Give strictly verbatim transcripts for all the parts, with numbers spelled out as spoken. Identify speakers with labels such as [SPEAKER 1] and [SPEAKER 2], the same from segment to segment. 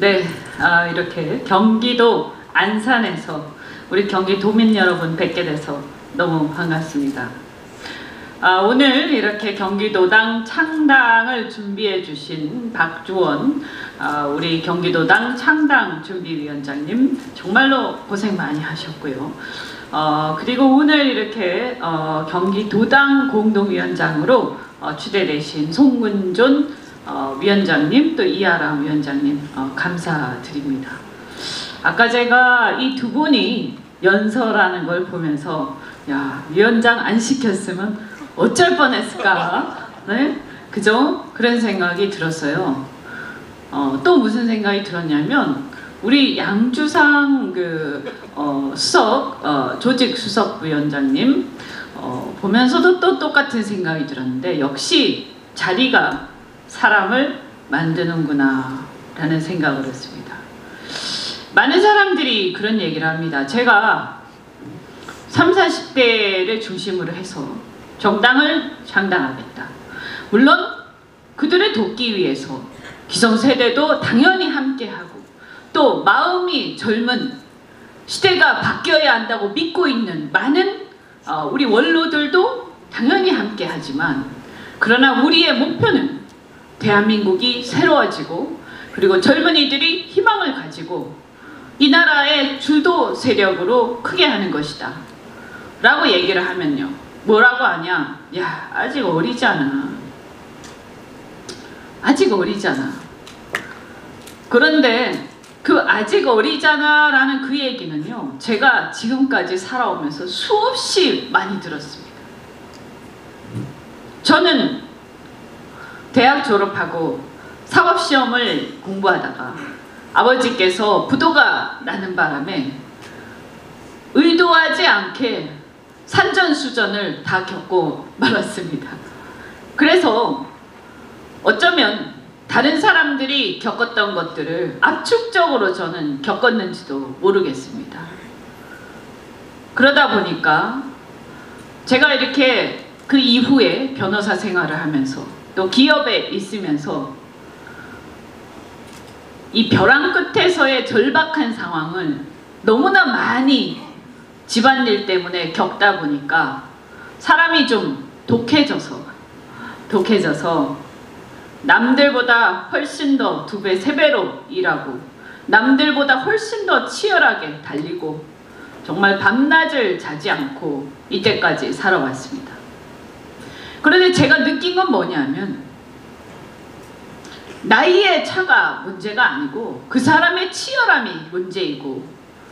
[SPEAKER 1] 네, 아, 이렇게 경기도 안산에서 우리 경기도민 여러분 뵙게 돼서 너무 반갑습니다. 아, 오늘 이렇게 경기도당 창당을 준비해 주신 박주원 아, 우리 경기도당 창당 준비위원장님 정말로 고생 많이 하셨고요. 어, 그리고 오늘 이렇게 어, 경기도당 공동위원장으로 어, 추대되신 송문존 어, 위원장님 또 이하람 위원장님 어, 감사드립니다. 아까 제가 이 두 분이 연설하는 걸 보면서 야, 위원장 안 시켰으면 어쩔 뻔했을까? 네? 그죠? 그런 생각이 들었어요. 어, 또 무슨 생각이 들었냐면 우리 양주상 그 어, 수석 어, 조직 수석 위원장님 어, 보면서도 또 똑같은 생각이 들었는데 역시 자리가 사람을 만드는구나 라는 생각을 했습니다. 많은 사람들이 그런 얘기를 합니다. 제가 삼사십 대를 중심으로 해서 정당을 창당하겠다. 물론 그들을 돕기 위해서 기성세대도 당연히 함께하고 또 마음이 젊은 시대가 바뀌어야 한다고 믿고 있는 많은 어, 우리 원로들도 당연히 함께하지만 그러나 우리의 목표는 대한민국이 새로워지고 그리고 젊은이들이 희망을 가지고 이 나라의 주도 세력으로 크게 하는 것이다 라고 얘기를 하면요 뭐라고 하냐, 야 아직 어리잖아 아직 어리잖아. 그런데 그 아직 어리잖아 라는 그 얘기는요 제가 지금까지 살아오면서 수없이 많이 들었습니다. 저는 대학 졸업하고 사법시험을 공부하다가 아버지께서 부도가 나는 바람에 의도하지 않게 산전수전을 다 겪고 말았습니다. 그래서 어쩌면 다른 사람들이 겪었던 것들을 압축적으로 저는 겪었는지도 모르겠습니다. 그러다 보니까 제가 이렇게 그 이후에 변호사 생활을 하면서 또 기업에 있으면서 이 벼랑 끝에서의 절박한 상황을 너무나 많이 집안일 때문에 겪다 보니까 사람이 좀 독해져서 독해져서 남들보다 훨씬 더 두 배, 세 배로 일하고 남들보다 훨씬 더 치열하게 달리고 정말 밤낮을 자지 않고 이때까지 살아왔습니다. 그런데 제가 느낀 건 뭐냐면 나이의 차가 문제가 아니고 그 사람의 치열함이 문제이고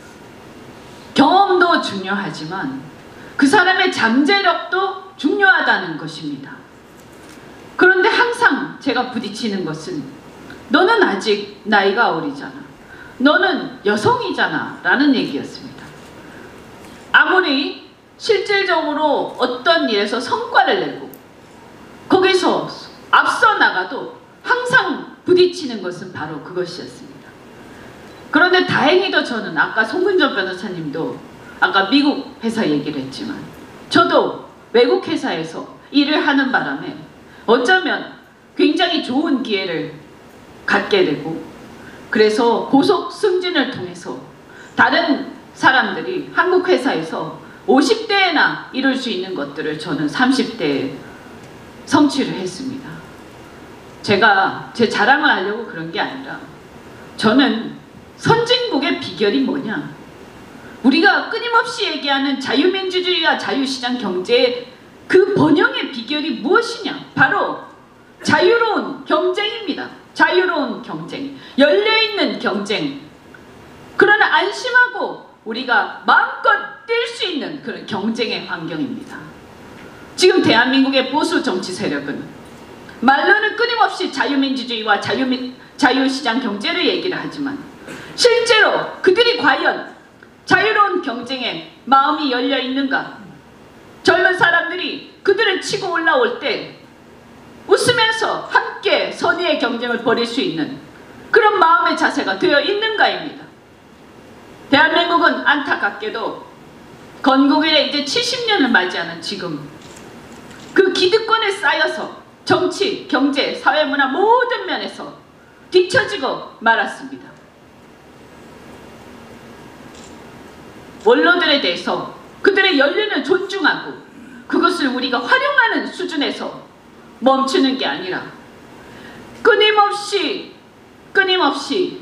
[SPEAKER 1] 경험도 중요하지만 그 사람의 잠재력도 중요하다는 것입니다. 그런데 항상 제가 부딪히는 것은 너는 아직 나이가 어리잖아. 너는 여성이잖아 라는 얘기였습니다. 아무리 실질적으로 어떤 일에서 성과를 내고 거기서 앞서 나가도 항상 부딪히는 것은 바로 그것이었습니다. 그런데 다행히도 저는 아까 송문존 변호사님도 아까 미국 회사 얘기를 했지만 저도 외국 회사에서 일을 하는 바람에 어쩌면 굉장히 좋은 기회를 갖게 되고 그래서 고속 승진을 통해서 다른 사람들이 한국 회사에서 오십 대에나 이룰 수 있는 것들을 저는 삼십 대에 성취를 했습니다. 제가 제 자랑을 하려고 그런 게 아니라 저는 선진국의 비결이 뭐냐, 우리가 끊임없이 얘기하는 자유민주주의와 자유시장 경제의 그 번영의 비결이 무엇이냐, 바로 자유로운 경쟁입니다. 자유로운 경쟁, 열려있는 경쟁, 그러나 안심하고 우리가 마음껏 뛸 수 있는 그런 경쟁의 환경입니다. 지금 대한민국의 보수 정치 세력은 말로는 끊임없이 자유민주주의와 자유민, 자유시장 경제를 얘기를 하지만 실제로 그들이 과연 자유로운 경쟁에 마음이 열려 있는가? 젊은 사람들이 그들을 치고 올라올 때 웃으면서 함께 선의의 경쟁을 벌일 수 있는 그런 마음의 자세가 되어 있는가입니다. 대한민국은 안타깝게도 건국일에 이제 칠십 년을 맞이하는 지금 그 기득권에 쌓여서 정치, 경제, 사회문화 모든 면에서 뒤처지고 말았습니다. 원로들에 대해서 그들의 연륜을 존중하고 그것을 우리가 활용하는 수준에서 멈추는 게 아니라 끊임없이 끊임없이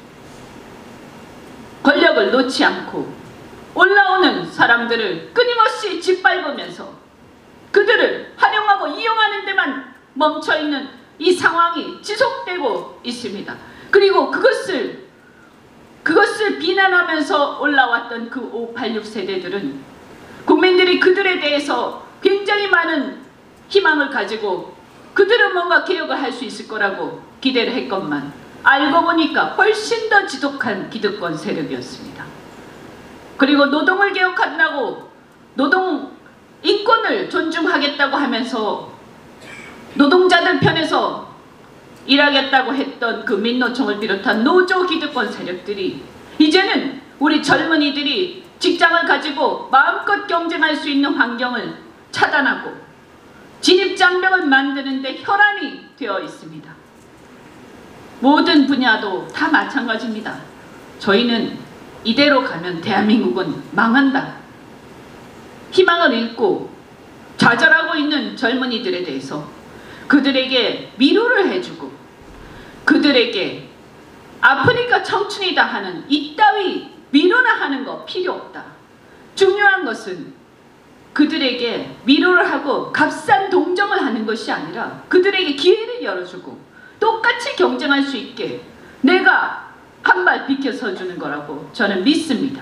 [SPEAKER 1] 권력을 놓지 않고 올라오는 사람들을 끊임없이 짓밟으면서 그들을 활용하고 이용하는 데만 멈춰있는 이 상황이 지속되고 있습니다. 그리고 그것을 그것을 비난하면서 올라왔던 그 오팔육 세대들은 국민들이 그들에 대해서 굉장히 많은 희망을 가지고 그들은 뭔가 개혁을 할 수 있을 거라고 기대를 했건만 알고 보니까 훨씬 더 지독한 기득권 세력이었습니다. 그리고 노동을 개혁한다고 노동 인권을 존중하겠다고 하면서 노동자들 편에서 일하겠다고 했던 그 민노총을 비롯한 노조 기득권 세력들이 이제는 우리 젊은이들이 직장을 가지고 마음껏 경쟁할 수 있는 환경을 차단하고 진입장벽을 만드는 데 혈안이 되어 있습니다. 모든 분야도 다 마찬가지입니다. 저희는 이대로 가면 대한민국은 망한다. 희망을 잃고 좌절하고 있는 젊은이들에 대해서 그들에게 위로를 해주고 그들에게 아프니까 청춘이다 하는 이따위 위로나 하는 거 필요 없다. 중요한 것은 그들에게 위로를 하고 값싼 동정을 하는 것이 아니라 그들에게 기회를 열어주고 똑같이 경쟁할 수 있게 내가 한 발 비켜서 주는 거라고 저는 믿습니다.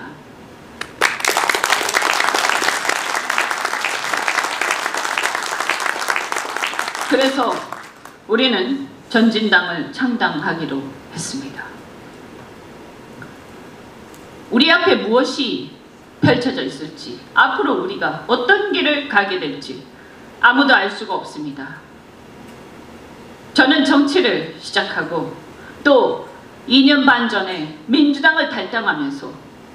[SPEAKER 1] 그래서 우리는 전진당을 창당하기로 했습니다. 우리 앞에 무엇이 펼쳐져 있을지, 앞으로 우리가 어떤 길을 가게 될지 아무도 알 수가 없습니다. 저는 정치를 시작하고 또 이 년 반 전에 민주당을 탈당하면서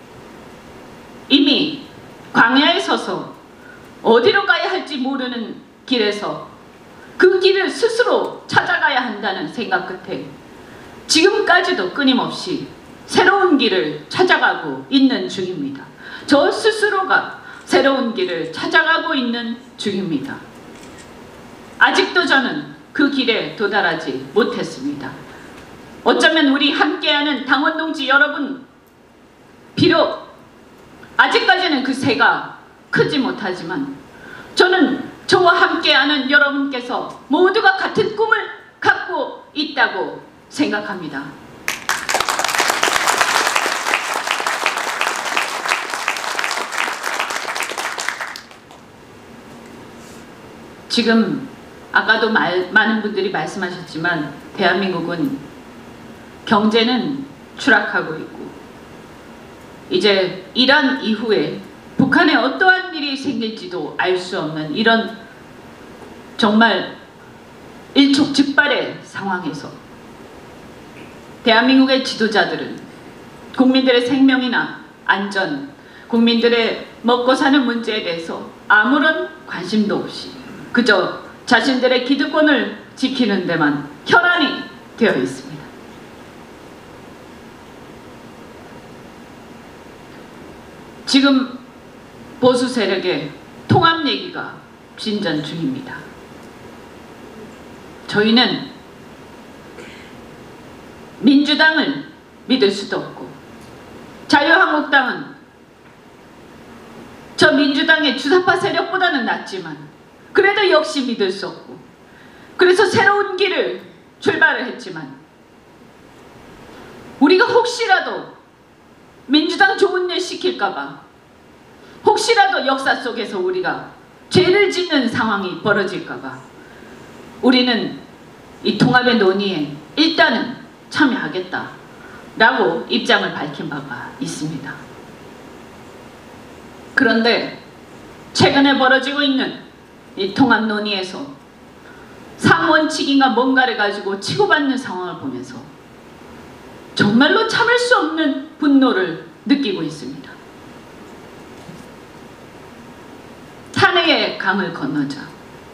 [SPEAKER 1] 이미 광야에 서서 어디로 가야 할지 모르는 길에서 그 길을 스스로 찾아가야 한다는 생각 끝에 지금까지도 끊임없이 새로운 길을 찾아가고 있는 중입니다. 저 스스로가 새로운 길을 찾아가고 있는 중입니다. 아직도 저는 그 길에 도달하지 못했습니다. 어쩌면 우리 함께하는 당원 동지 여러분, 비록 아직까지는 그 새가 크지 못하지만 저는 저와 함께하는 여러분께서 모두가 같은 꿈을 갖고 있다고 생각합니다. 지금 아까도 말, 많은 분들이 말씀하셨지만 대한민국은 경제는 추락하고 있고 이제 이란 이후에 북한에 어떠한 일이 생길지도 알 수 없는 이런 정말 일촉즉발의 상황에서 대한민국의 지도자들은 국민들의 생명이나 안전, 국민들의 먹고 사는 문제에 대해서 아무런 관심도 없이 그저 자신들의 기득권을 지키는 데만 혈안이 되어 있습니다. 지금 보수 세력의 통합 얘기가 진전 중입니다. 저희는 민주당을 믿을 수도 없고 자유한국당은 저 민주당의 주사파 세력보다는 낫지만 그래도 역시 믿을 수 없고 그래서 새로운 길을 출발을 했지만 우리가 혹시라도 민주당 좋은 일 시킬까봐 혹시라도 역사 속에서 우리가 죄를 짓는 상황이 벌어질까봐 우리는 이 통합의 논의에 일단은 참여하겠다라고 입장을 밝힌 바가 있습니다. 그런데 최근에 벌어지고 있는 이 통합 논의에서 삼원칙인가 뭔가를 가지고 치고받는 상황을 보면서 정말로 참을 수 없는 분노를 느끼고 있습니다. 탄핵의 강을 건너자.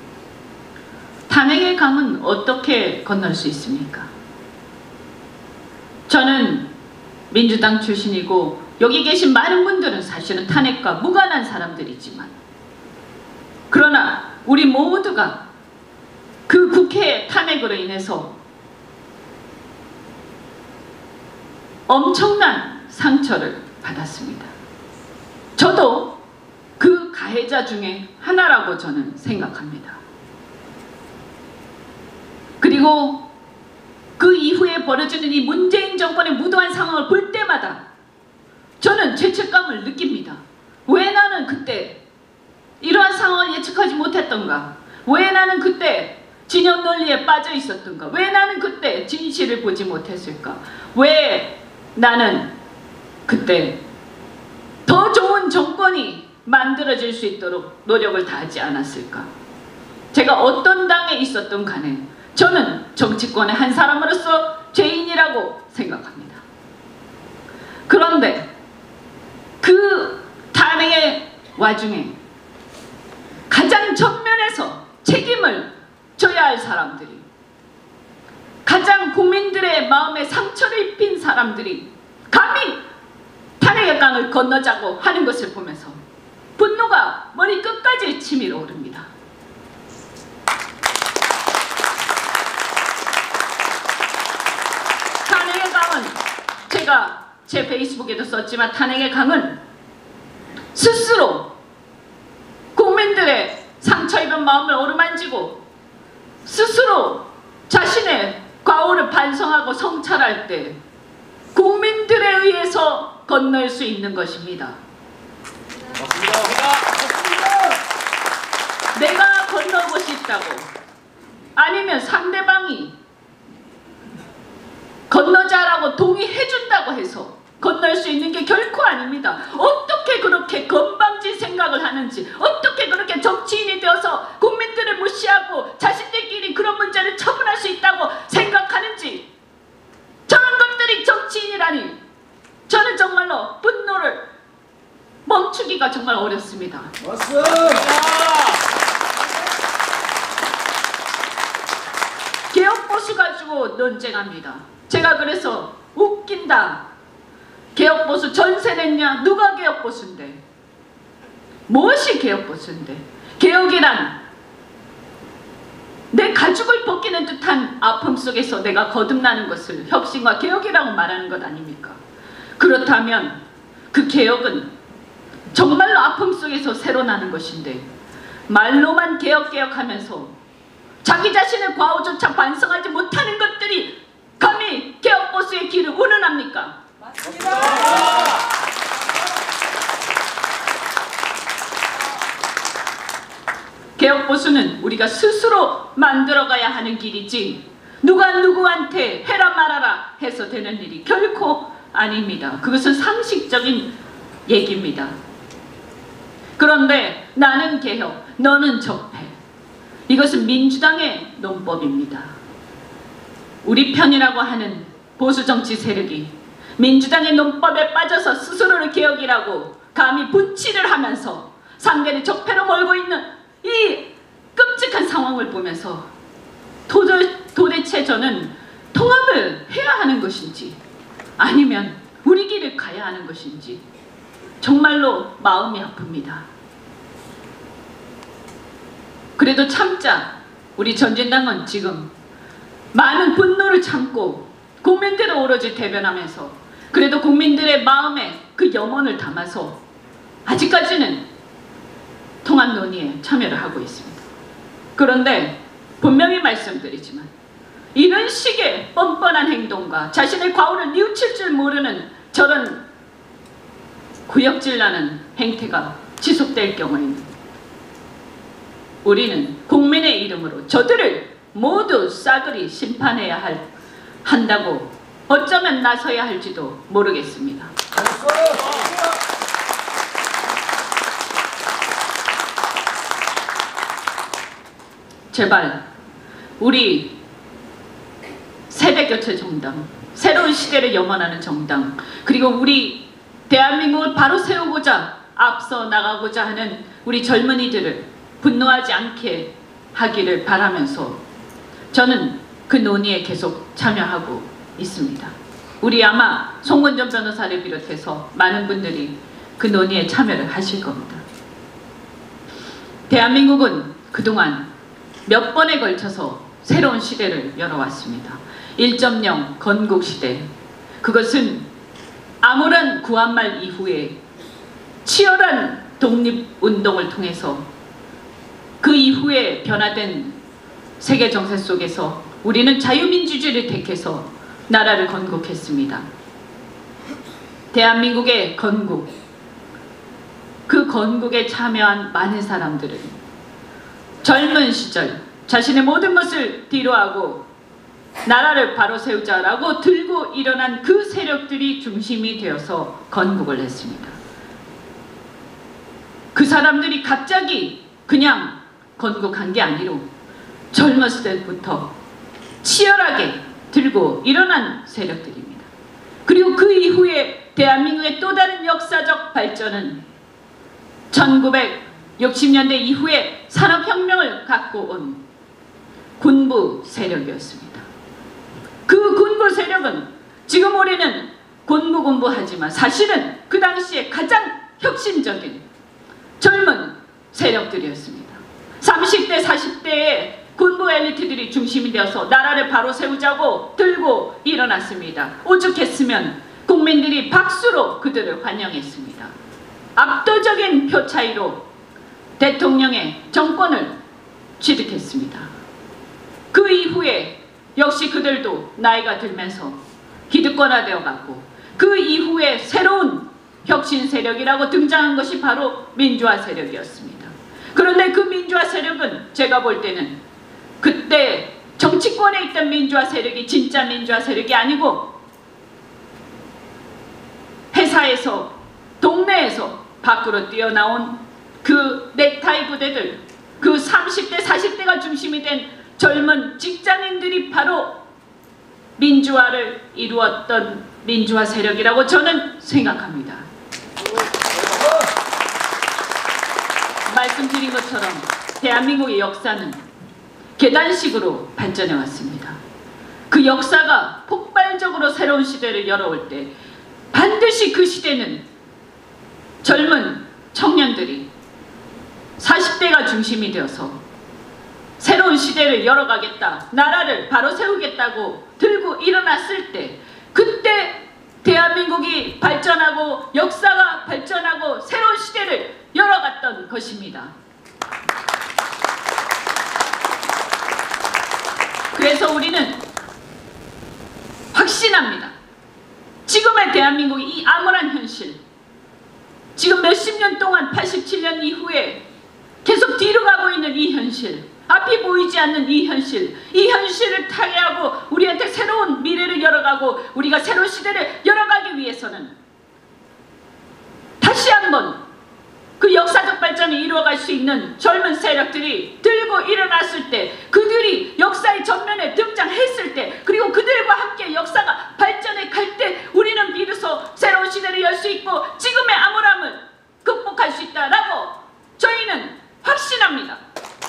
[SPEAKER 1] 탄핵의 강은 어떻게 건널 수 있습니까? 저는 민주당 출신이고 여기 계신 많은 분들은 사실은 탄핵과 무관한 사람들이지만, 그러나 우리 모두가 그 국회의 탄핵으로 인해서 엄청난 상처를 받았습니다. 저도 그 가해자 중에 하나라고 저는 생각합니다. 그리고 그 이후에 벌어지는 이 문재인 정권의 무도한 상황을 볼 때마다 저는 죄책감을 느낍니다. 왜 나는 그때 이러한 상황을 예측하지 못했던가? 왜 나는 그때 진영 논리에 빠져 있었던가? 왜 나는 그때 진실을 보지 못했을까? 왜 나는 그때 더 좋은 정권이 만들어질 수 있도록 노력을 다하지 않았을까? 제가 어떤 당에 있었던 간에 저는 정치권의 한 사람으로서 죄인이라고 생각합니다. 그런데 그 탄핵의 와중에 가장 전면에서 책임을 져야 할 사람들이, 가장 국민들의 마음에 상처를 입힌 사람들이 감히 탄핵의 강을 건너자고 하는 것을 보면서 분노가 머리 끝까지 치밀어 오릅니다. 탄핵의 강은, 제가 제 페이스북에도 썼지만, 탄핵의 강은 스스로 국민들의 상처 입은 마음을 어루만지고 스스로 자신의 과오를 반성하고 성찰할 때 국민들에 의해서 건널 수 있는 것입니다. 내가 건너고 싶다고, 아니면 상대방이 건너자라고 동의해준다고 해서 건널 수 있는 게 결코 아닙니다. 어떻게 그렇게 건방진 생각을 하는지, 어떻게 그렇게 정치인이 되어서 국민들을 무시하고 자신들끼리 그런 문제를 처분할 수 있다고 생각하는지, 저런 것들이 정치인이라니 저는 정말로 분노를 멈추기가 정말 어렵습니다. 개혁보수 가지고 논쟁합니다. 제가 그래서 웃긴다. 개혁보수 전세 냈냐? 누가 개혁보수인데? 무엇이 개혁보수인데? 개혁이란 내 가죽을 벗기는 듯한 아픔 속에서 내가 거듭나는 것을 혁신과 개혁이라고 말하는 것 아닙니까? 그렇다면 그 개혁은 정말로 아픔 속에서 새로 나는 것인데, 말로만 개혁 개혁하면서 자기 자신의 과오조차 반성하지 못하는 것들이 감히 개혁보수의 길을 운운합니까? 맞습니다. 개혁보수는 우리가 스스로 만들어가야 하는 길이지, 누가 누구한테 해라 말아라 해서 되는 일이 결코 아닙니다. 그것은 상식적인 얘기입니다. 그런데 나는 개혁, 너는 적폐, 이것은 민주당의 논법입니다. 우리 편이라고 하는 보수정치 세력이 민주당의 논법에 빠져서 스스로를 개혁이라고 감히 분치를 하면서 상대를 적폐로 몰고 있는 이 끔찍한 상황을 보면서 도저, 도대체 저는 통합을 해야 하는 것인지, 아니면 우리 길을 가야 하는 것인지 정말로 마음이 아픕니다. 그래도 참자. 우리 전진당은 지금 많은 분노를 참고 국민들을 오로지 대변하면서 그래도 국민들의 마음에 그 염원을 담아서 아직까지는 통합 논의에 참여를 하고 있습니다. 그런데 분명히 말씀드리지만, 이런 식의 뻔뻔한 행동과 자신의 과오를 뉘우칠 줄 모르는 저런 구역질나는 행태가 지속될 경우에는 우리는 국민의 이름으로 저들을 모두 싸그리 심판해야 할, 한다고 어쩌면 나서야 할지도 모르겠습니다. 제발 우리 세대교체 정당, 새로운 시대를 염원하는 정당, 그리고 우리 대한민국을 바로 세우고자 앞서 나가고자 하는 우리 젊은이들을 분노하지 않게 하기를 바라면서 저는 그 논의에 계속 참여하고 있습니다. 우리 아마 송건전 변호사를 비롯해서 많은 분들이 그 논의에 참여를 하실 겁니다. 대한민국은 그동안 몇 번에 걸쳐서 새로운 시대를 열어왔습니다. 일 점 영 건국시대. 그것은 아무런 구한말 이후에 치열한 독립운동을 통해서 그 이후에 변화된 세계 정세 속에서 우리는 자유민주주의를 택해서 나라를 건국했습니다. 대한민국의 건국, 그 건국에 참여한 많은 사람들은 젊은 시절 자신의 모든 것을 뒤로하고 나라를 바로 세우자라고 들고 일어난 그 세력들이 중심이 되어서 건국을 했습니다. 그 사람들이 갑자기 그냥 건국한 게 아니로 젊었을 때부터 치열하게 들고 일어난 세력들입니다. 그리고 그 이후에 대한민국의 또 다른 역사적 발전은 천구백육십 년대 이후에 산업혁명을 갖고 온 군부 세력이었습니다. 그 군부 세력은 지금 우리는 군부군부하지만 사실은 그 당시에 가장 혁신적인 젊은 세력들이었습니다. 삼십 대, 사십 대의 군부 엘리트들이 중심이 되어서 나라를 바로 세우자고 들고 일어났습니다. 오죽했으면 국민들이 박수로 그들을 환영했습니다. 압도적인 표 차이로 대통령의 정권을 취득했습니다. 그 이후에 역시 그들도 나이가 들면서 기득권화되어 가고 그 이후에 새로운 혁신 세력이라고 등장한 것이 바로 민주화 세력이었습니다. 그런데 그 민주화 세력은 제가 볼 때는 그때 정치권에 있던 민주화 세력이 진짜 민주화 세력이 아니고 회사에서 동네에서 밖으로 뛰어나온 그 넥타이 부대들, 그 삼십 대 사십 대가 중심이 된 젊은 직장인들이 바로 민주화를 이루었던 민주화 세력이라고 저는 생각합니다. 말씀드린 것처럼 대한민국의 역사는 계단식으로 발전해 왔습니다. 그 역사가 폭발적으로 새로운 시대를 열어올 때 반드시 그 시대는 젊은 청년들이 사십 대가 중심이 되어서 새로운 시대를 열어가겠다, 나라를 바로 세우겠다고 들고 일어났을 때 그때 대한민국이 발전하고 역사가 발전하고 새로운 시대를 열어갔던 것입니다. 그래서 우리는 확신합니다. 지금의 대한민국이 이 암울한 현실, 지금 몇십 년 동안 팔십칠 년 이후에 계속 뒤로 가고 있는 이 현실, 앞이 보이지 않는 이 현실, 이 현실을 타개하고 우리한테 새로운 미래를 열어가고 우리가 새로운 시대를 열어가기 위해서는 다시 한번 그 역사적 발전을 이루어갈 수 있는 젊은 세력들이 들고 일어났을 때, 그들이 역사의 전면에 등장했을 때, 그리고 그들과 함께 역사가 발전해 갈 때 우리는 비로소 새로운 시대를 열 수 있고 지금의 암울함을 극복할 수 있다라고 저희는 확신합니다.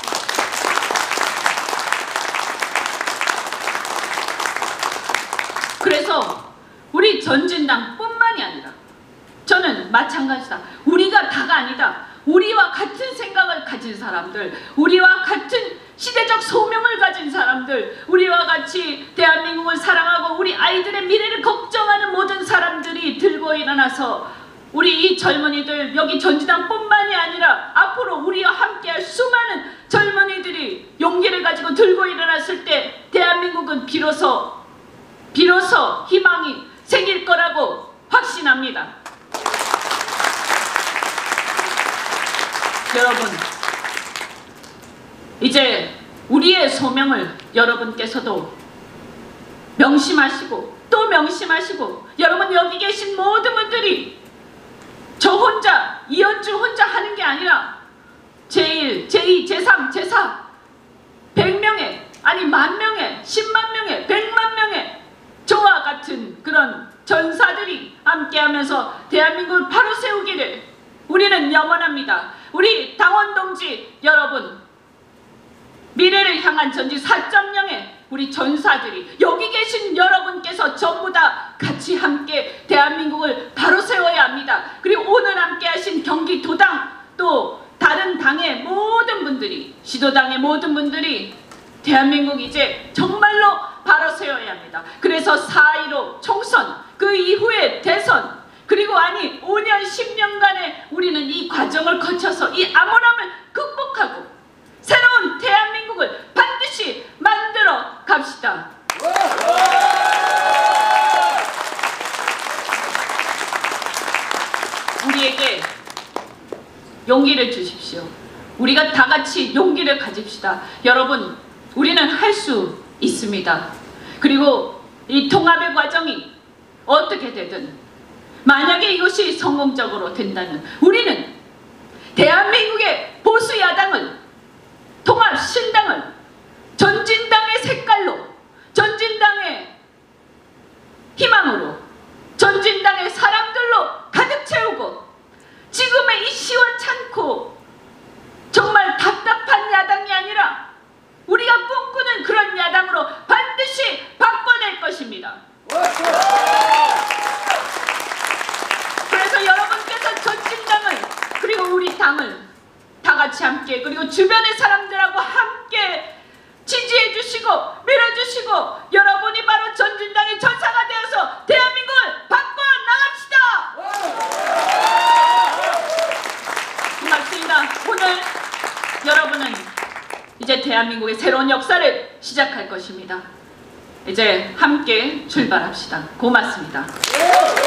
[SPEAKER 1] 그래서 우리 전진당뿐만이 아니라 저는 마찬가지다. 우리가 다가 아니다. 우리와 같은 생각을 가진 사람들, 우리와 같은 시대적 소명을 가진 사람들, 우리와 같이 대한민국을 사랑하고 우리 아이들의 미래를 걱정하는 모든 사람들이 들고 일어나서 우리 이 젊은이들, 여기 전진당뿐만이 아니라 앞으로 우리와 함께할 수많은 젊은이들이 용기를 가지고 들고 일어났을 때 대한민국은 비로소 비로소 희망이 생길 거라고 확신합니다. 여러분, 이제 우리의 소명을 여러분께서도 명심하시고 또 명심하시고, 여러분 여기 계신 모든 분들이 저 혼자, 이현주 혼자 하는 게 아니라 제일, 제이, 제삼, 제사 백 명의, 아니 만 명의, 십만 명의, 백만 명의 저와 같은 그런 전사들이 함께하면서 대한민국을 바로 세우기를 우리는 염원합니다. 우리 당원 동지 여러분, 미래를 향한 전지 사 점 영의 우리 전사들이, 여기 계신 여러분께서 전부 다 같이 함께 대한민국을 바로 세워야 합니다. 그리고 오늘 함께 하신 경기도당, 또 다른 당의 모든 분들이, 시도당의 모든 분들이 대한민국 이제 정말로 바로 세워야 합니다. 그래서 사 일오 총선, 그 이후에 대선, 그리고 아니 오 년 십 년간의 우리는 이 과정을 거쳐서 이 암울함을 극복하고 새로운 대한민국을 반드시 만들어 갑시다. 우리에게 용기를 주십시오. 우리가 다 같이 용기를 가집시다. 여러분, 우리는 할 수 있습니다. 그리고 이 통합의 과정이 어떻게 되든, 만약에 이것이 성공적으로 된다면 우리는 대한민국의 보수 야당을, 통합 신당을 전진당의 색깔로, 전진당의 희망으로, 전진당의 사람들로 가득 채우고, 지금의 이 시원찮고 정말 답답한 야당이 아니라 우리가 꿈꾸는 그런 야당으로 반드시 바꿔낼 것입니다. 그래서 여러분께서 전진당을, 그리고 우리 당을 다 같이 함께, 그리고 주변의 사람들하고 함께 지지해 주시고 밀어주시고, 여러분이 바로 전진당의 전사가 되어서 대한민국을 바꿔 나갑시다. 고맙습니다. 오늘 여러분은 이제 대한민국의 새로운 역사를 시작할 것입니다. 이제 함께 출발합시다. 고맙습니다.